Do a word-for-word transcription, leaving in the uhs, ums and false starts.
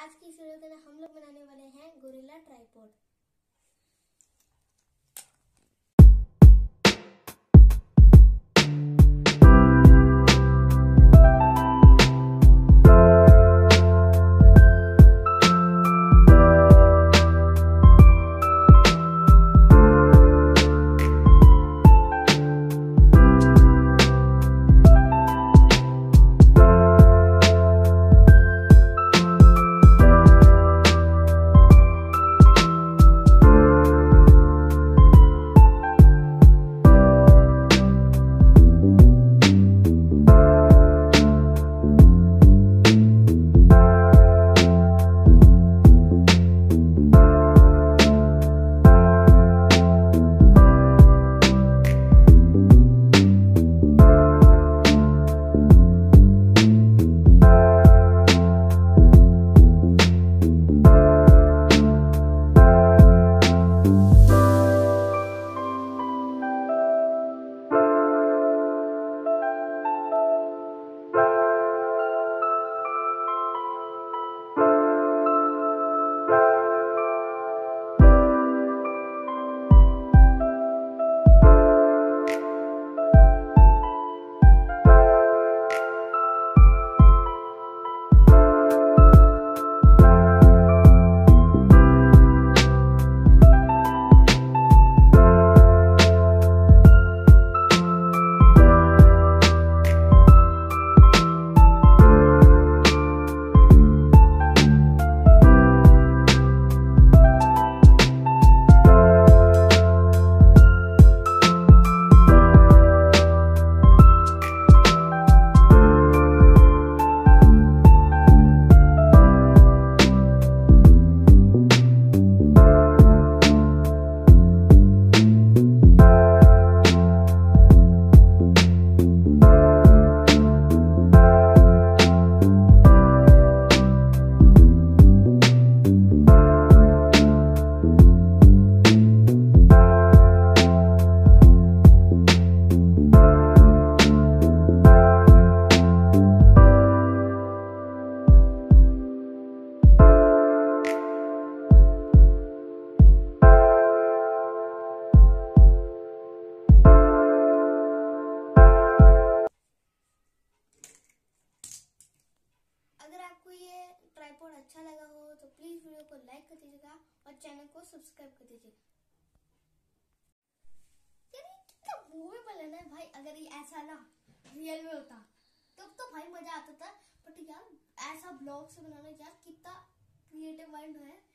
आज की इस वीडियो के अंदर हम लोग बनाने वाले हैं गोरिल्ला ट्राइपॉड। अगर आपको ये ट्राइपॉड अच्छा लगा हो तो प्लीज वीडियो को लाइक कर दीजिएगा और चैनल को सब्सक्राइब कर दीजिएगा। यार ये कितना मूवेबल है ना भाई। अगर ये ऐसा ना रियल में होता तब तो भाई मजा आता था। बट यार ऐसा ब्लॉग से बनाना यार कितना क्रिएटिव माइंड है।